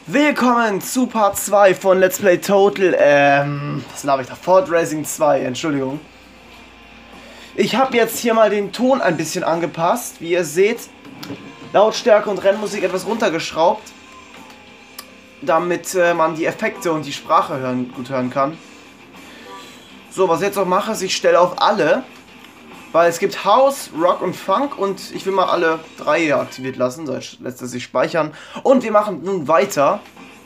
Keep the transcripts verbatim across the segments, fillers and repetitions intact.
Willkommen zu Part zwei von Let's Play Total, ähm, was laber ich da? Ford Racing zwei, Entschuldigung. Ich habe jetzt hier mal den Ton ein bisschen angepasst, wie ihr seht. Lautstärke und Rennmusik etwas runtergeschraubt, damit äh, man die Effekte und die Sprache hören, gut hören kann. So, was ich jetzt noch mache, ist, ich stelle auf alle, weil es gibt House, Rock und Funk und ich will mal alle drei hier aktiviert lassen, so jetzt lässt er sich speichern. Und wir machen nun weiter.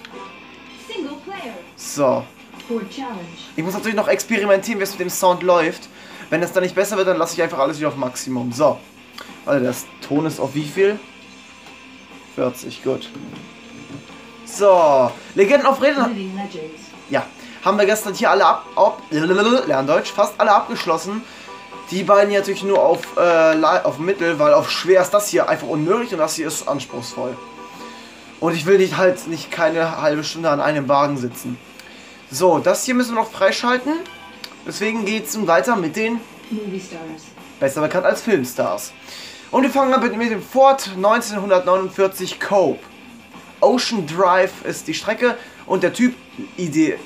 So. Ich muss natürlich noch experimentieren, wie es mit dem Sound läuft. Wenn es dann nicht besser wird, dann lasse ich einfach alles wieder auf Maximum. So. Also der Ton ist auf wie viel? vierzig, gut. So. Legenden auf Reden. Ja. Haben wir gestern hier alle ab... ab Lerndeutsch. Fast alle abgeschlossen. Die beiden hier natürlich nur auf, äh, auf Mittel, weil auf schwer ist das hier einfach unmöglich und das hier ist anspruchsvoll. Und ich will nicht halt nicht keine halbe Stunde an einem Wagen sitzen. So, das hier müssen wir noch freischalten. Deswegen geht es nun weiter mit den Movie Stars. Besser bekannt als Filmstars. Und wir fangen an mit dem Ford neunzehnhundertneunundvierzig Cope. Ocean Drive ist die Strecke und der Typ Idee.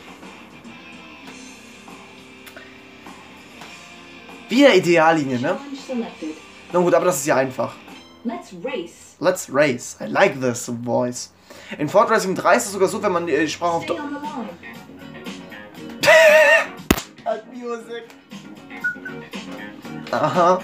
Wieder Ideallinie, ne? Na gut, aber das ist ja einfach. Let's race. Let's race. I like this voice. In Ford Racing drei ist es sogar so, wenn man die Sprache auf... Music. Aha.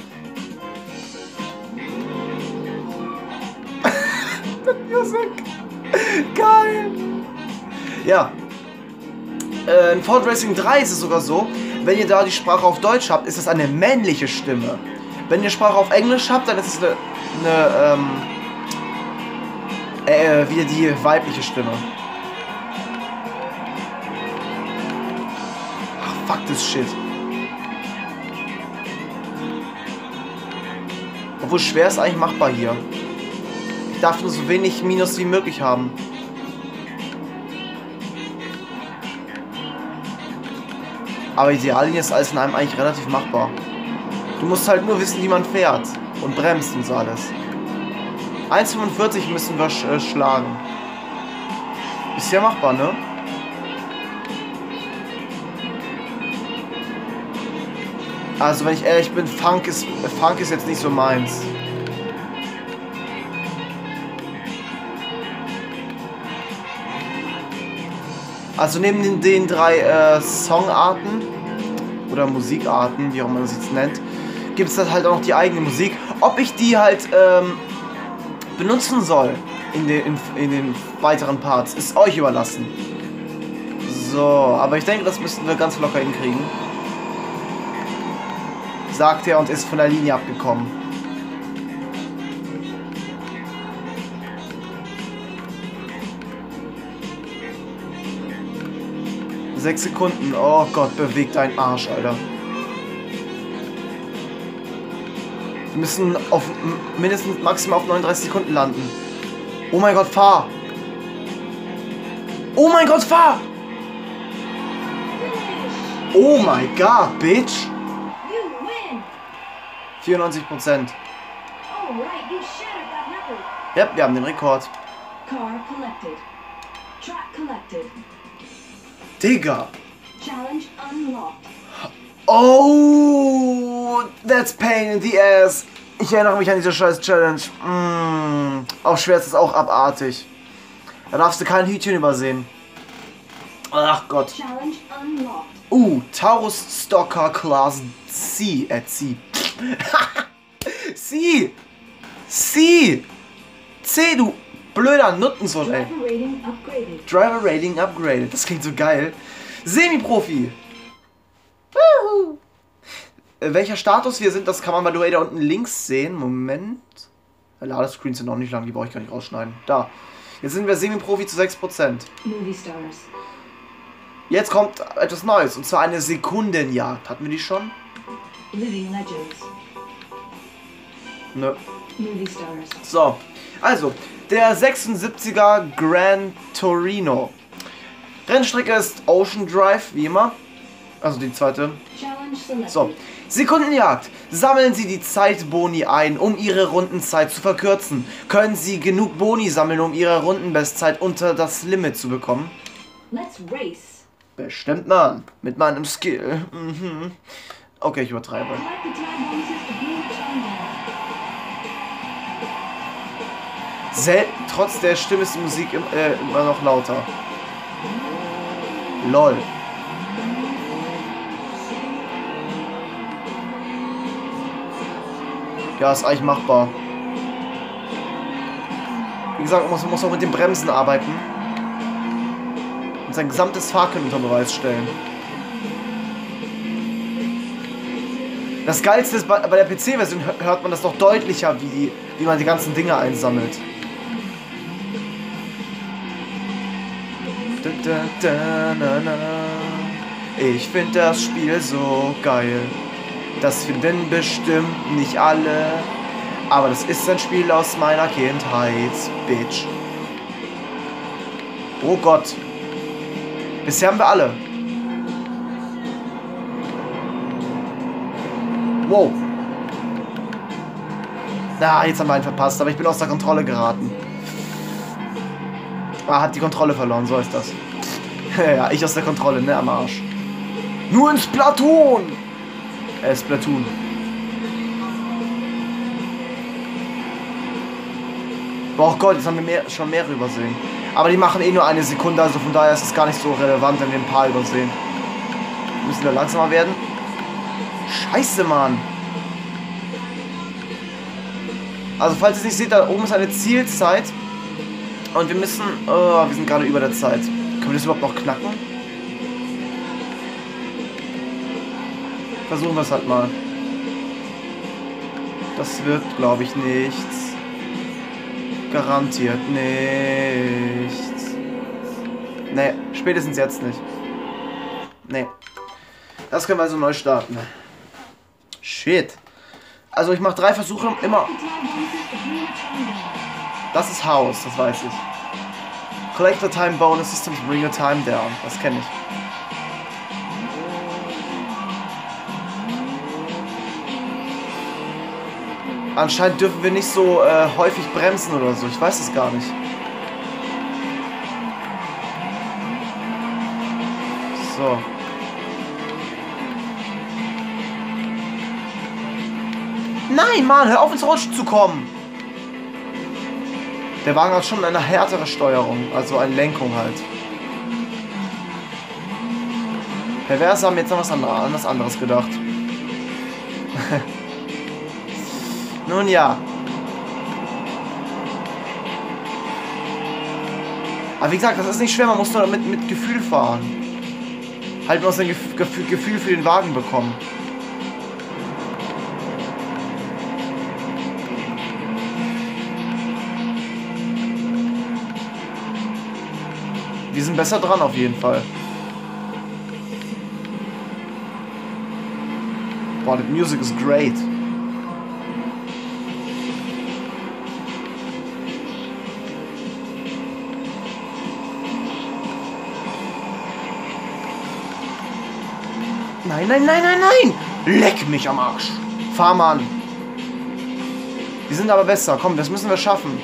Music. Geil. Ja. Äh, in Ford Racing drei ist es sogar so, wenn ihr da die Sprache auf Deutsch habt, ist es eine männliche Stimme. Wenn ihr Sprache auf Englisch habt, dann ist es eine, eine ähm, äh, wieder die weibliche Stimme. Ach, fuck this shit. Obwohl schwer ist eigentlich machbar hier. Ich darf nur so wenig Minus wie möglich haben. Aber Ideallinie ist alles in einem eigentlich relativ machbar. Du musst halt nur wissen, wie man fährt. Und bremst und so alles. eins Komma fünfundvierzig müssen wir sch äh, schlagen. Ist ja machbar, ne? Also wenn ich ehrlich bin, Funk ist, Funk ist jetzt nicht so meins. Also neben den, den drei äh, Songarten oder Musikarten, wie auch man das jetzt nennt, gibt es halt auch noch die eigene Musik. Ob ich die halt ähm, benutzen soll in den, in, in den weiteren Parts, ist euch überlassen. So, aber ich denke, das müssten wir ganz locker hinkriegen. Sagt er und ist von der Linie abgekommen. Sechs Sekunden. Oh Gott, bewegt deinen Arsch, Alter. Wir müssen auf mindestens maximal auf neununddreißig Sekunden landen. Oh mein Gott, fahr! Oh mein Gott, fahr! Oh mein Gott, Bitch! vierundneunzig Prozent. Ja, wir haben den Rekord. Digga! Oh, that's pain in the ass. Ich erinnere mich an diese scheiß Challenge. Mm, auf schwer ist es auch abartig. Da darfst du kein Hütchen übersehen. Ach Gott. Uh, Taurus Stalker Class C. Äh, C. C. C. C, du blöder Nuttensohn, ey. Driver Rating upgraded. Driver Rating upgraded. Das klingt so geil. Semi-Profi. Äh, welcher Status wir sind, das kann man bei Duay da unten links sehen. Moment. Die Ladescreens sind noch nicht lang, die brauche ich gar nicht rausschneiden. Da. Jetzt sind wir Semi-Profi zu sechs Prozent. Movie Stars. Jetzt kommt etwas Neues, und zwar eine Sekundenjagd. Hatten wir die schon? Living Legends. Nö. Movie Stars. So, also, der sechsundsiebziger Gran Torino. Rennstrecke ist Ocean Drive, wie immer. Also die zweite. So, Sekundenjagd. Sammeln Sie die Zeitboni ein, um Ihre Rundenzeit zu verkürzen. Können Sie genug Boni sammeln, um Ihre Rundenbestzeit unter das Limit zu bekommen? Let's race. Bestimmt, Mann. Mit meinem Skill. Mhm. Okay, ich übertreibe. Selten, trotz der Stimme ist die Musik im, äh, immer noch lauter. Lol. Ja, ist eigentlich machbar. Wie gesagt, man muss, man muss auch mit den Bremsen arbeiten. Und sein gesamtes Fahrkönnen unter Beweis stellen. Das Geilste ist, bei, bei der P C-Version hört man das noch deutlicher, wie, die, wie man die ganzen Dinge einsammelt. Da, da, da, na, na. Ich finde das Spiel so geil. Das finden bestimmt nicht alle. Aber das ist ein Spiel aus meiner Kindheit, Bitch. Oh Gott. Bisher haben wir alle. Wow. Na, jetzt haben wir einen verpasst, aber ich bin aus der Kontrolle geraten. Ah, hat die Kontrolle verloren, so ist das. Ja, ich aus der Kontrolle, ne, am Arsch. Nur ins Platoon! Äh, Splatoon. Boah Gott, jetzt haben wir mehr, schon mehrere übersehen. Aber die machen eh nur eine Sekunde, also von daher ist es gar nicht so relevant, wenn wir ein paar übersehen. Müssen wir langsamer werden? Scheiße, Mann. Also, falls ihr es nicht seht, da oben ist eine Zielzeit. Und wir müssen... Oh, wir sind gerade über der Zeit. Können wir das überhaupt noch knacken? Versuchen wir es halt mal. Das wird, glaube ich, nichts. Garantiert nichts. Nee, spätestens jetzt nicht. Nee. Das können wir also neu starten. Shit. Also ich mache drei Versuche immer. Das ist Haus, das weiß ich. Collector Time Bonus Systems Bring Your Time Down. Das kenne ich. Anscheinend dürfen wir nicht so äh, häufig bremsen oder so. Ich weiß es gar nicht. So. Nein, Mann, hör auf ins Rutschen zu kommen. Der Wagen hat schon eine härtere Steuerung, also eine Lenkung halt. Perverse haben jetzt noch was anderes, anderes gedacht. Nun ja. Aber wie gesagt, das ist nicht schwer, man muss nur damit mit Gefühl fahren. Halt nur ein Gefühl, Gefühl für den Wagen bekommen. Wir sind besser dran auf jeden Fall. Boah, the music is great. Nein, nein, nein, nein, nein! Leck mich am Arsch! Fahr mal an! Die sind aber besser. Komm, das müssen wir schaffen.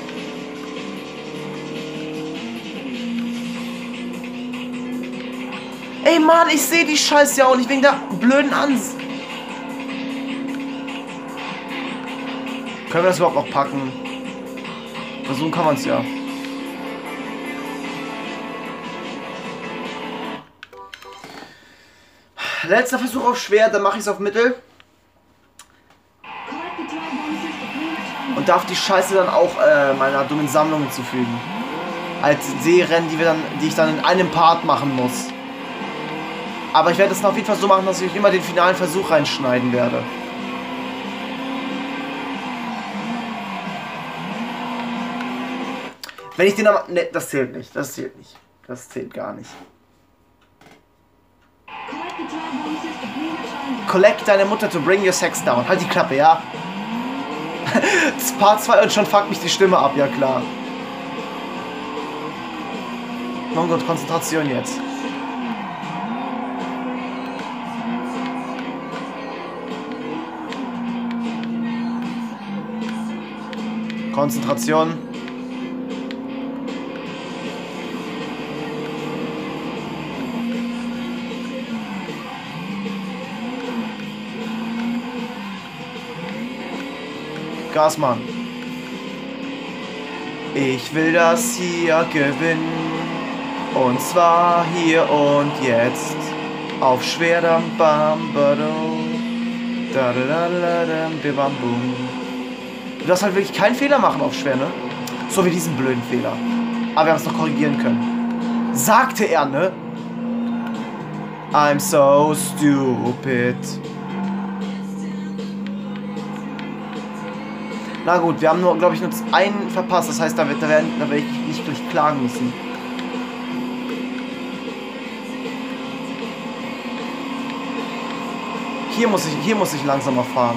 Ey, Mann, ich sehe die Scheiße ja auch nicht wegen der blöden Ans. Können wir das überhaupt noch packen? Versuchen kann man es ja. Letzter Versuch auf schwer, dann mache ich es auf mittel. Und darf die Scheiße dann auch äh, meiner dummen Sammlung hinzufügen. Als Seerennen, die, wir dann, die ich dann in einem Part machen muss. Aber ich werde es auf jeden Fall so machen, dass ich euch immer den finalen Versuch reinschneiden werde. Wenn ich den aber... Ne, das zählt nicht. Das zählt nicht. Das zählt gar nicht. Collect deine Mutter to bring your sex down. Halt die Klappe, ja? Part zwei und schon fuckt mich die Stimme ab, ja klar. Mein Gott, Konzentration jetzt. Konzentration. Gas, Mann. Ich will das hier gewinnen. Und zwar hier und jetzt. Auf Schwerdam, bam, bado. Da, da, da, da, da, da, bam, boom. Du darfst halt wirklich keinen Fehler machen auf schwer, ne? So wie diesen blöden Fehler. Aber wir haben es noch korrigieren können. Sagte er, ne? I'm so stupid. Na gut, wir haben nur, glaube ich, nur einen verpasst. Das heißt, da, wird, da, werden, da werde ich nicht gleich klagen müssen. Hier muss ich, hier muss ich langsamer fahren.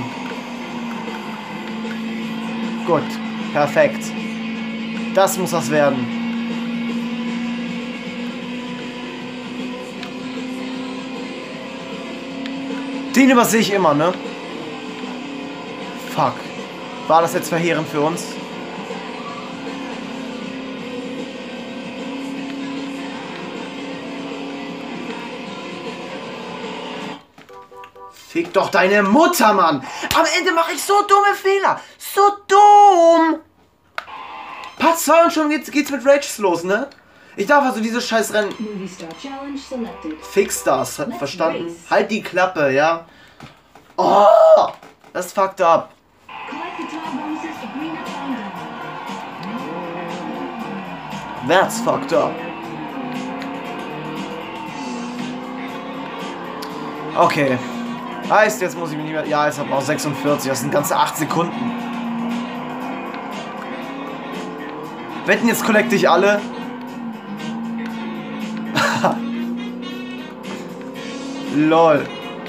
Gut, perfekt. Das muss das werden. Den übersehe ich immer, ne? Fuck. War das jetzt verheerend für uns? Fick doch deine Mutter, Mann! Am Ende mache ich so dumme Fehler! So dumm! Part zwei und schon geht's, geht's mit Rages los, ne? Ich darf also dieses scheiß Rennen... Movie Star Challenge selected. Fix das, Let's verstanden? race. Halt die Klappe, ja? Oh! Das fucked up. Collect the time bonuses to bring the time down. That's fucked up. Okay. Heißt, jetzt muss ich mich nicht mehr... Ja, jetzt hat man noch sechsundvierzig. Das sind ganze acht Sekunden. Wetten, jetzt collecte ich alle? Lol.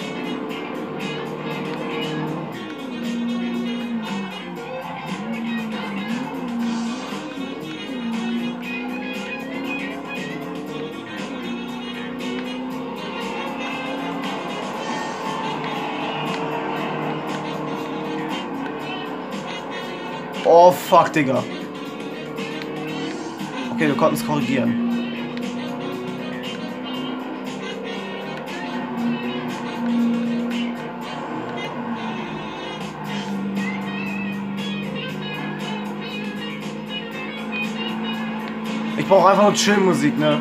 Oh, fuck, Digga. Okay, wir konnten es korrigieren. Ich brauche einfach nur Chill-Musik, ne?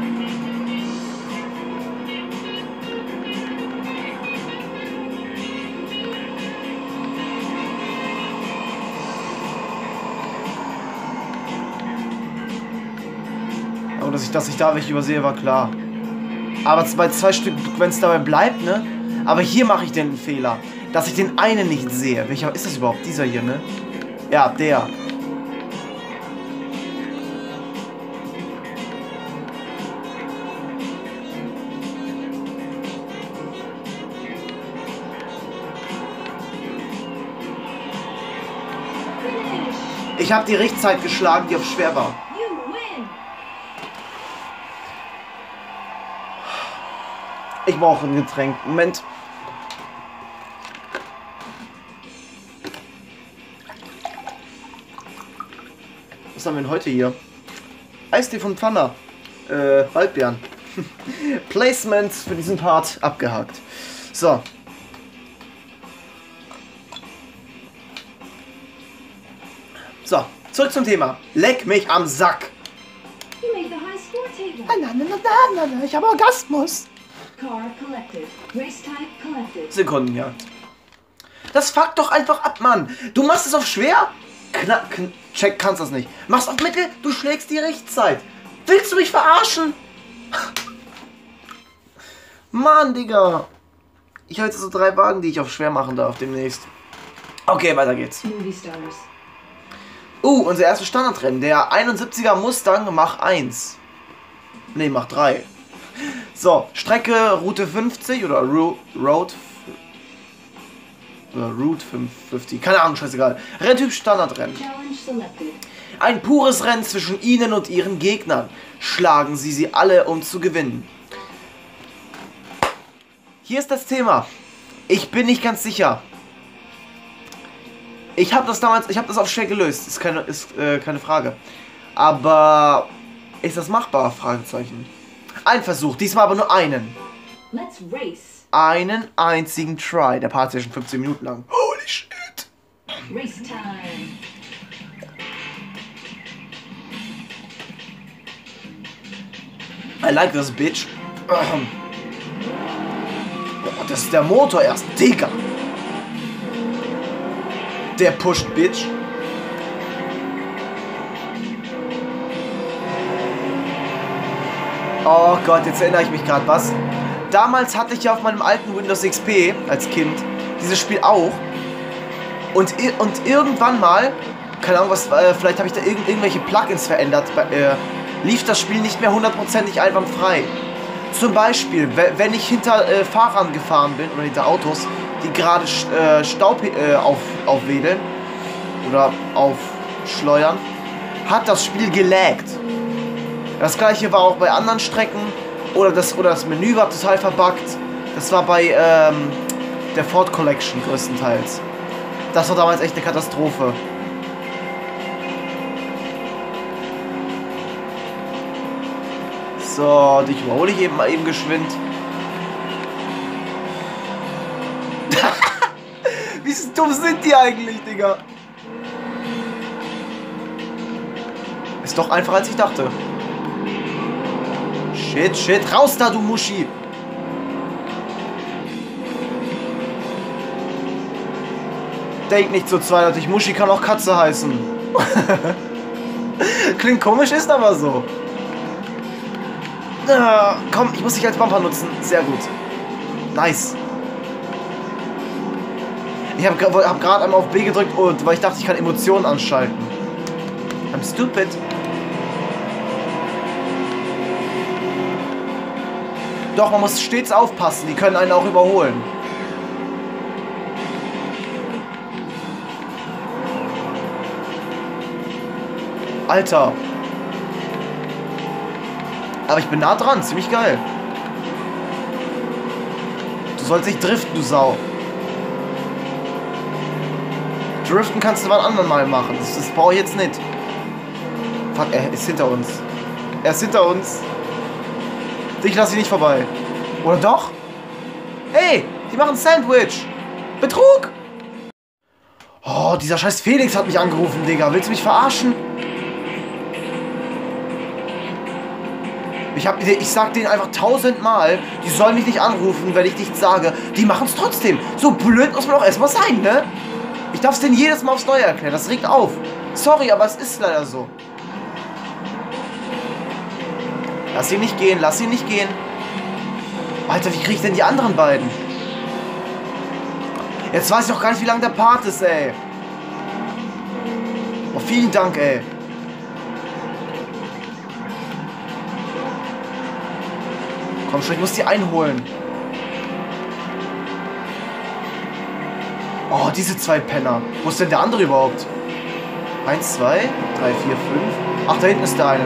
Dass ich, dass ich da welche übersehe, war klar. Aber bei zwei Stück, wenn es dabei bleibt, ne? Aber hier mache ich den Fehler, dass ich den einen nicht sehe. Welcher ist das überhaupt? Dieser hier, ne? Ja, der. Ich habe die Richtzeit geschlagen, die auf schwer war. You win. Ich brauche ein Getränk. Moment. Was haben wir denn heute hier? Eistee von Pfanner. Äh, Waldbeeren. Placements für diesen Part abgehakt. So. So, zurück zum Thema. Leck mich am Sack. You made the high score table. Nein, nein, nein, nein, ich habe Orgasmus. Car collected. Race type collected. Sekundenjagd. Das fuckt doch einfach ab, Mann. Du machst es auf schwer? Kna kn check, kannst das nicht. Machst auf Mittel, du schlägst die Rechtzeit. Willst du mich verarschen? Mann, Digga. Ich habe jetzt so drei Wagen, die ich auf schwer machen darf demnächst. Okay, weiter geht's. Movie Stars. Uh, unser erstes Standardrennen. Der einundsiebziger Mustang Mach eins. Ne, Mach drei. So, Strecke Route fünfzig oder Ru Road oder Route fünfzig. Keine Ahnung, scheißegal. Renntyp Standardrennen. Challenge selected. Ein pures Rennen zwischen ihnen und ihren Gegnern. Schlagen Sie sie alle, um zu gewinnen. Hier ist das Thema. Ich bin nicht ganz sicher. Ich habe das damals, ich habe das auch schnell gelöst, ist keine, ist, äh, keine Frage. Aber ist das machbar? Fragezeichen. Ein Versuch, diesmal aber nur einen. Let's race. Einen einzigen Try. Der Part ist ja schon fünfzehn Minuten lang. Holy shit. Race time. I like this bitch. Oh, das ist der Motor erst. Digga. Der pusht, bitch. Oh Gott, jetzt erinnere ich mich gerade was. Damals hatte ich ja auf meinem alten Windows X P als Kind dieses Spiel auch. Und, und irgendwann mal, keine Ahnung was, äh, vielleicht habe ich da irgend, irgendwelche Plugins verändert, äh, lief das Spiel nicht mehr hundertprozentig einwandfrei. Zum Beispiel, wenn ich hinter äh, Fahrern gefahren bin oder hinter Autos, die gerade äh, Staub äh, auf, aufwedeln oder aufschleuern, hat das Spiel gelaggt. Das gleiche war auch bei anderen Strecken oder das, oder das Menü war total verbuggt. Das war bei ähm, der Ford Collection größtenteils. Das war damals echt eine Katastrophe. So, dich überhole ich eben mal eben geschwind. Wie dumm sind die eigentlich, Digga? Ist doch einfacher als ich dachte. Shit, shit, raus da, du Muschi! Denk nicht so zweideutig, Muschi kann auch Katze heißen. Klingt komisch, ist aber so. Ah, komm, ich muss dich als Bumper nutzen. Sehr gut. Nice. Ich habe hab gerade einmal auf B gedrückt, und weil ich dachte, ich kann Emotionen anschalten. I'm stupid. Doch, man muss stets aufpassen. Die können einen auch überholen. Alter. Aber ich bin nah dran. Ziemlich geil. Du sollst nicht driften, du Sau. Driften kannst du wann anderen mal machen. Das, das brauche ich jetzt nicht. Fuck, er ist hinter uns. Er ist hinter uns. Dich lasse ich nicht vorbei. Oder doch? Hey, die machen Sandwich. Betrug. Oh, dieser scheiß Felix hat mich angerufen, Digga. Willst du mich verarschen? Ich, hab, ich sag denen einfach tausendmal, die sollen mich nicht anrufen, wenn ich nichts sage. Die machen es trotzdem. So blöd muss man auch erstmal sein, ne? Ich darf es denen jedes Mal aufs Neue erklären. Das regt auf. Sorry, aber es ist leider so. Lass ihn nicht gehen, lass ihn nicht gehen. Alter, wie krieg ich denn die anderen beiden? Jetzt weiß ich auch gar nicht, wie lang der Part ist, ey. Oh, vielen Dank, ey. Komm schon, ich muss die einholen. Oh, diese zwei Penner. Wo ist denn der andere überhaupt? Eins, zwei, drei, vier, fünf. Ach, da hinten ist der eine.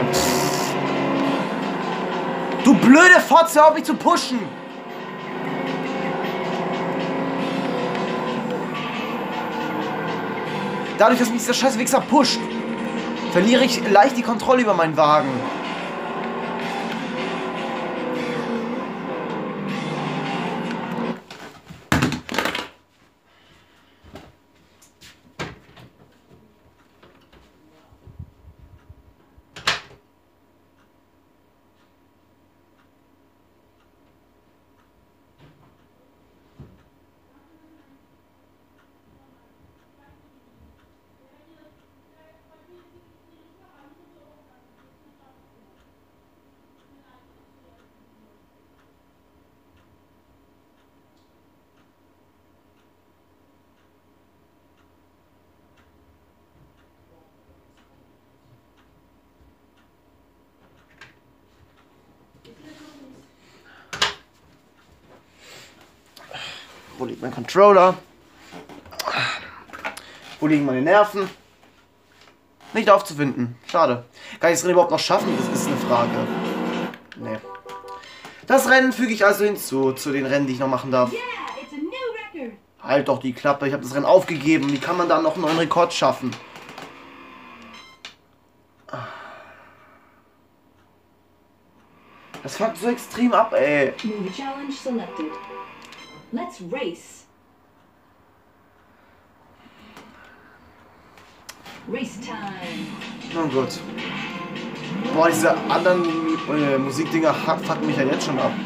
Du blöde Fotze, hör auf mich zu pushen! Dadurch, dass mich dieser scheiß Wichser pusht, verliere ich leicht die Kontrolle über meinen Wagen. Wo liegt mein Controller? Wo liegen meine Nerven? Nicht aufzufinden. Schade. Kann ich das Rennen überhaupt noch schaffen? Das ist eine Frage. Nee. Das Rennen füge ich also hinzu, zu den Rennen, die ich noch machen darf. Halt doch die Klappe, ich habe das Rennen aufgegeben. Wie kann man da noch einen neuen Rekord schaffen? Das fuckt so extrem ab, ey. Move challenge selected. Let's race. Race time. Oh Gott. Boah, diese anderen äh, Musikdinger fucken mich ja jetzt schon ab.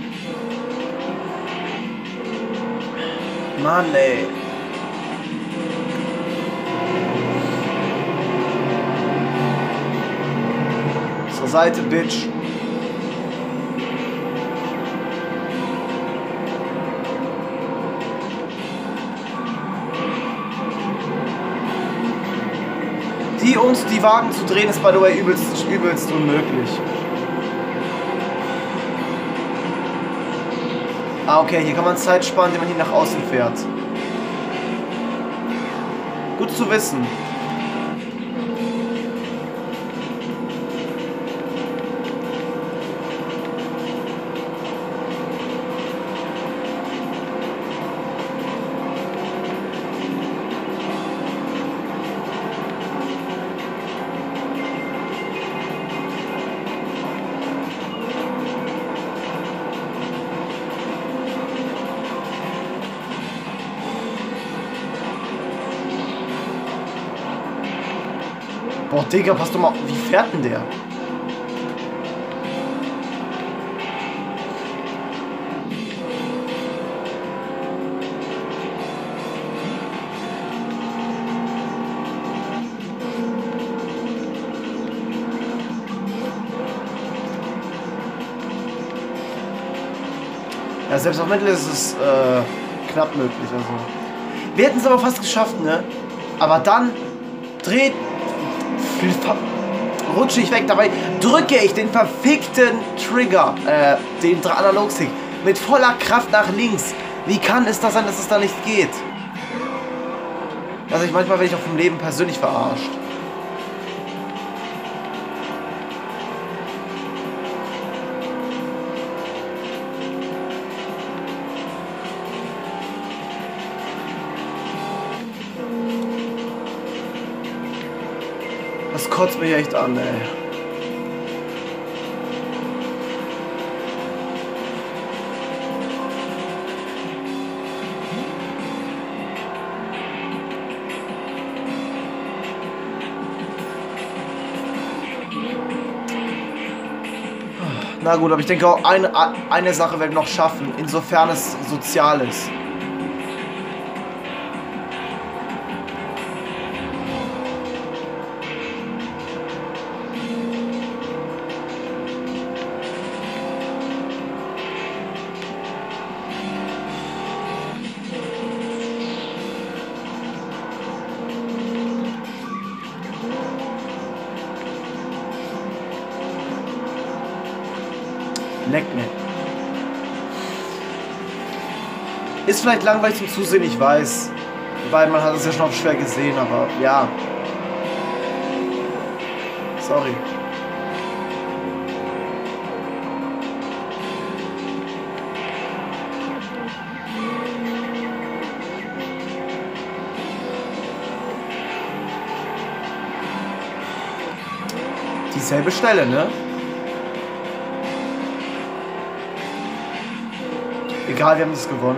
Mann, ey. Zur Seite, Bitch. Die uns die Wagen zu drehen, ist by the way übelst, übelst unmöglich. Ah, okay, hier kann man Zeit sparen, indem man hier nach außen fährt. Gut zu wissen. Boah, Digga, pass doch mal, wie fährt denn der? Ja, selbst auf Mittel ist es äh, knapp möglich, also. Wir hätten es aber fast geschafft, ne? Aber dann dreht rutsche ich weg, dabei drücke ich den verfickten Trigger, äh, den Analogstick, mit voller Kraft nach links. Wie kann es das sein, dass es da nicht geht? Also ich manchmal werde ich auch vom Leben persönlich verarscht. Das kotzt mich echt an, ey. Na gut, aber ich denke auch, eine, eine Sache werden wir noch schaffen, insofern es sozial ist. Leck mir. Ist vielleicht langweilig zum Zusehen, ich weiß. Weil man hat es ja schon auf schwer gesehen, aber ja. Sorry. Dieselbe Stelle, ne? Egal, wir haben das gewonnen.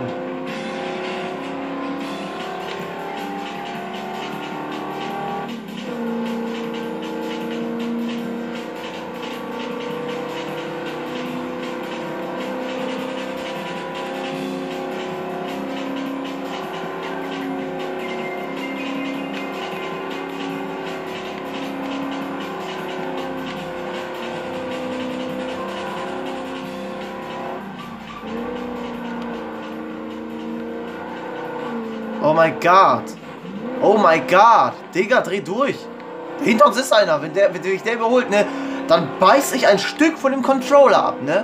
Oh mein Gott. Oh mein Gott. Digga, dreh durch. Hinter uns ist einer. Wenn der, wenn sich der überholt, ne, dann beiß ich ein Stück von dem Controller ab, ne?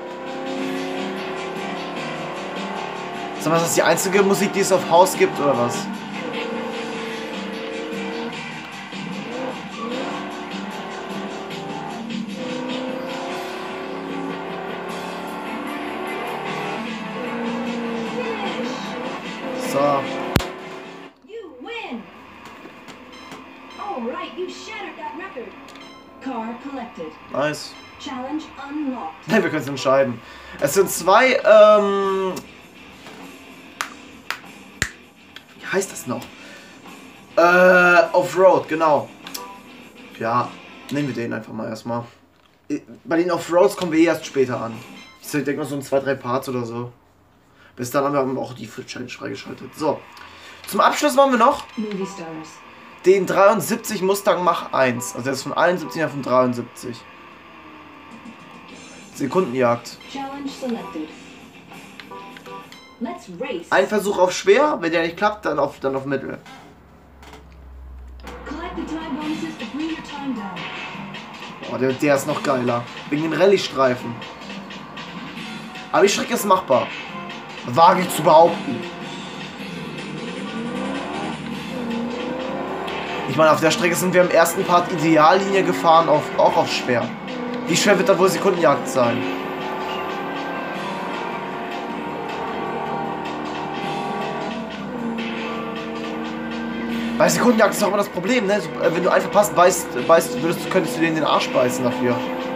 Sag mal, ist das die einzige Musik, die es auf Haus gibt, oder was? So. Challenge unlocked. Nein, wir können es entscheiden. Es sind zwei, ähm... Wie heißt das noch? Äh, Offroad, genau. Ja, nehmen wir den einfach mal erstmal. Bei den Offroads kommen wir eh erst später an. Ich denke mal so in zwei, drei Parts oder so. Bis dann haben wir auch die Challenge freigeschaltet. So. Zum Abschluss machen wir noch Movie stars. den dreiundsiebzig Mustang Mach eins. Also der ist von einundsiebzig auf von dreiundsiebzig. Sekundenjagd. Challenge selected. Let's race. Ein Versuch auf schwer, wenn der nicht klappt, dann auf, dann auf mittel. Collect the time bonuses to bring your time down. Oh, der, der ist noch geiler. Wegen den Rallye-Streifen. Aber die Strecke ist machbar. Wage ich zu behaupten. Ich meine, auf der Strecke sind wir im ersten Part Ideallinie gefahren, auf, auch auf schwer. Wie schwer wird da wohl Sekundenjagd sein? Bei Sekundenjagd ist doch immer das Problem, ne? Wenn du einfach passt, beißt, beißt würdest, könntest du dir in den Arsch beißen dafür.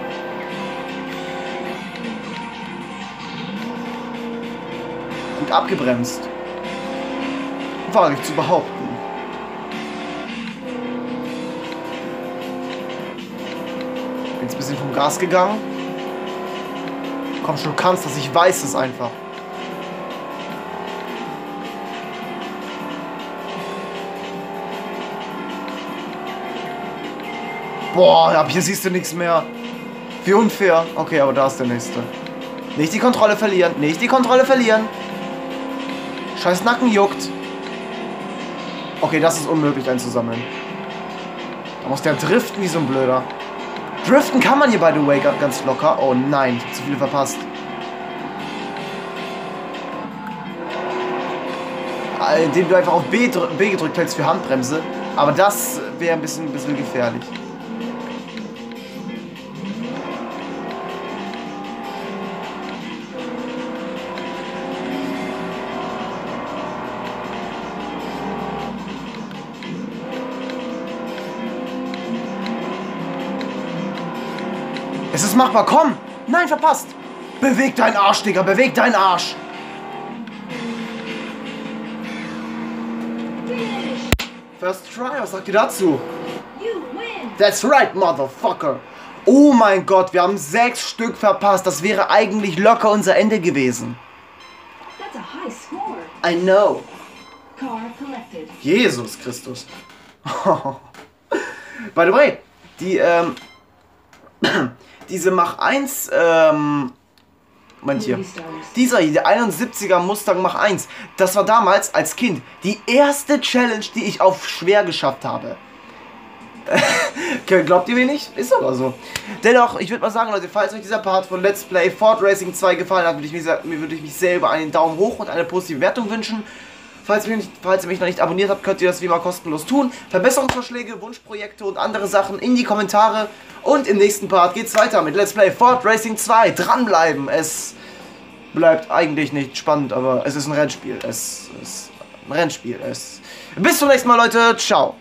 Gut abgebremst. Wage ich zu behaupten. Bin jetzt ein bisschen vom Gas gegangen. Komm schon, du kannst das, ich weiß es einfach. Boah, ab hier siehst du nichts mehr. Wie unfair. Okay, aber da ist der nächste. Nicht die Kontrolle verlieren. Nicht die Kontrolle verlieren. Scheiß Nacken juckt. Okay, das ist unmöglich einzusammeln. Da muss der driften wie so ein Blöder. Driften kann man hier, by the way, ganz locker. Oh nein, ich hab zu viel verpasst. Indem du einfach auf B, B gedrückt hältst für Handbremse. Aber das wäre ein bisschen, ein bisschen gefährlich. Es ist machbar, komm! Nein, verpasst! Beweg deinen Arsch, Digga, beweg deinen Arsch! First try, was sagt ihr dazu? That's right, motherfucker! Oh mein Gott, wir haben sechs Stück verpasst. Das wäre eigentlich locker unser Ende gewesen. That's a high score. I know. Car collected. Jesus Christus. By the way, die, ähm... diese Mach eins, ähm, Moment hier, dieser hier, der einundsiebziger Mustang Mach eins, das war damals als Kind die erste Challenge, die ich auf schwer geschafft habe. Glaubt ihr mir nicht? Ist aber so. Dennoch, ich würde mal sagen, Leute, falls euch dieser Part von Let's Play Ford Racing zwei gefallen hat, würde ich mich, mir würde ich mich sehr über einen Daumen hoch und eine positive Wertung wünschen. Falls ihr, nicht, falls ihr mich noch nicht abonniert habt, könnt ihr das wie immer kostenlos tun. Verbesserungsvorschläge, Wunschprojekte und andere Sachen in die Kommentare. Und im nächsten Part geht's weiter mit Let's Play Ford Racing zwei. Dranbleiben! Es bleibt eigentlich nicht spannend, aber es ist ein Rennspiel. Es ist ein Rennspiel. Es Bis zum nächsten Mal, Leute. Ciao.